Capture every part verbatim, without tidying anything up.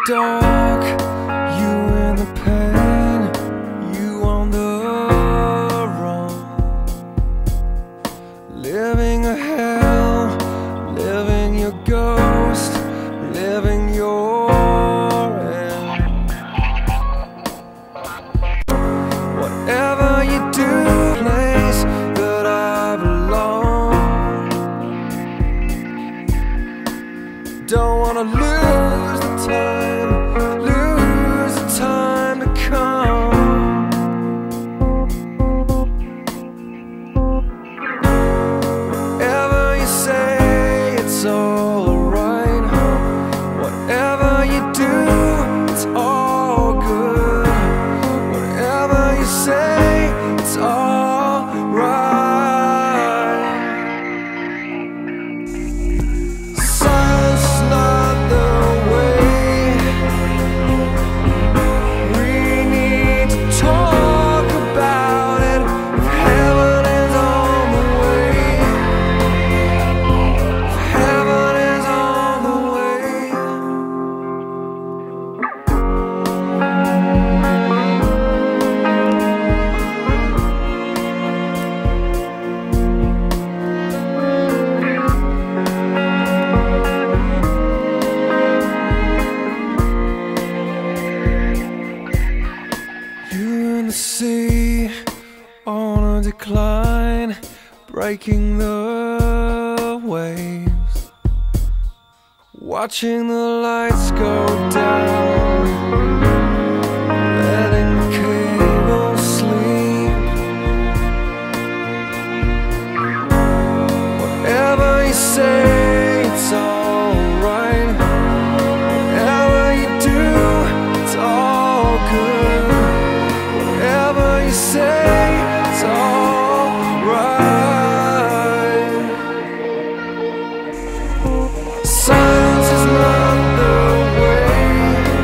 dark, you in the pain, you on the run, living a hell, living your ghost, living your end. Whatever you do, place that I belong. Don't wanna lose the time, lose the time to come. Whatever you say, it's alright. Whatever you do, it's all good. Whatever you say, it's alright. Silence is not the way. We need to talk about it. Heaven is on the way. Heaven is on the way. You in the sea, on a decline, breaking the waves, watching the lights go down, letting the cable sleep. Whatever you say, it's alright. Whatever you do, it's all good. Whatever you say, it's alright. Silence is not the way.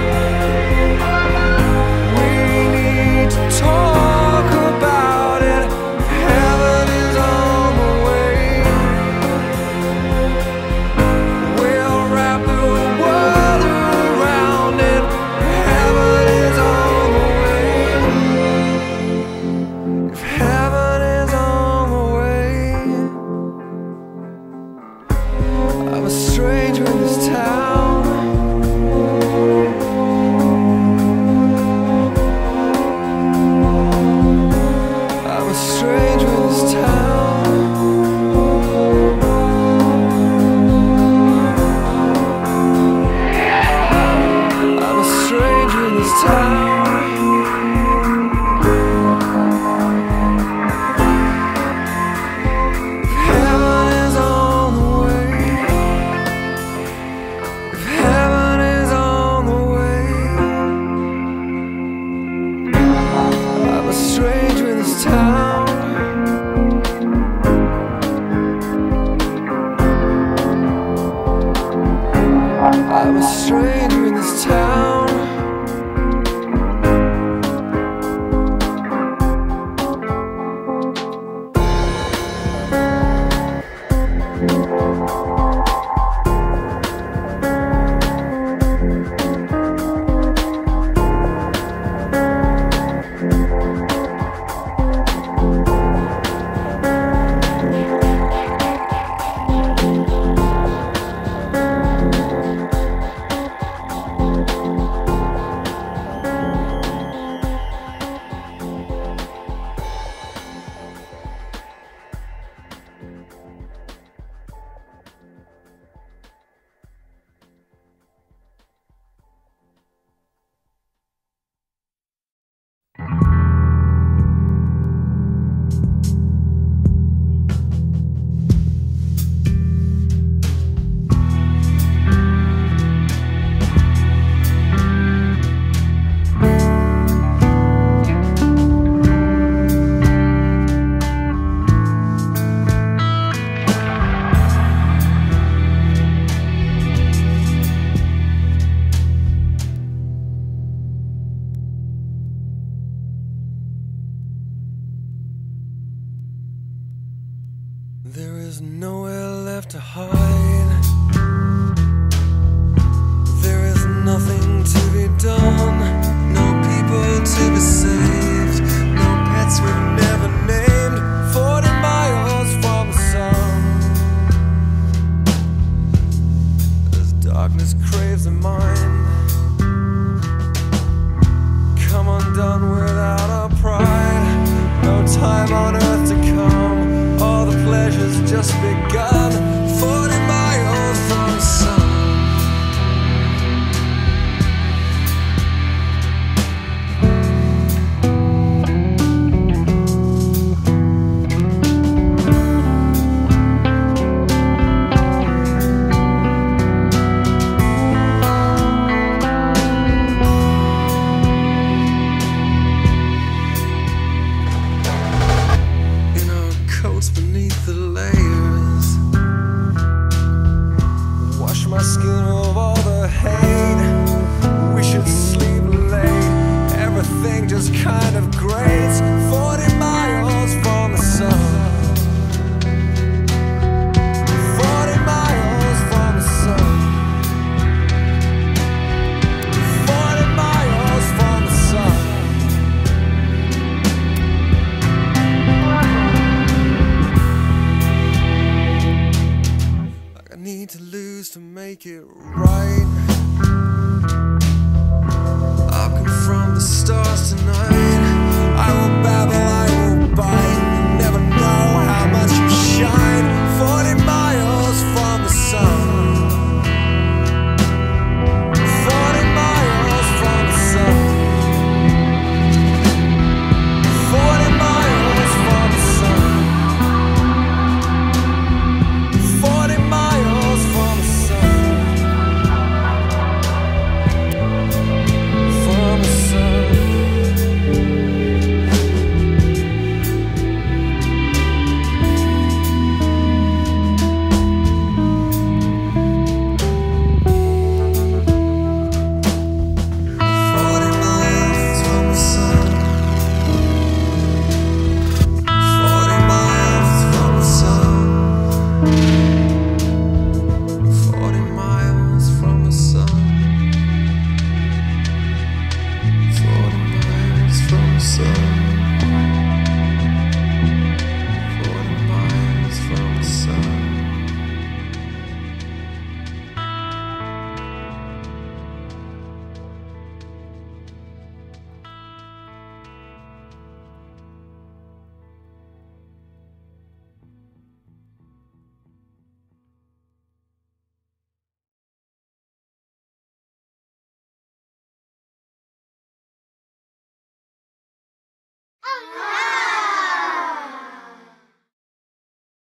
We need to talk about it. Heaven is on the way. We'll wrap the world around it. Heaven is on the way. If heaven is on the way. I'm a stranger in this town. I'm a stranger in this town. I'm a stranger in this town. Heaven is on the way. If heaven is on the way. I'm a stranger in this town. I'm a stranger in this town. There is nowhere left to hide. There is nothing to need to lose to make it right. I'll confront the stars tonight. I will babble, I will bite. You never know how much you shine. Forty miles from the sun. Forty miles from the sun. Forty miles from the sun. Forty miles from the sun. From the sun. Oh no!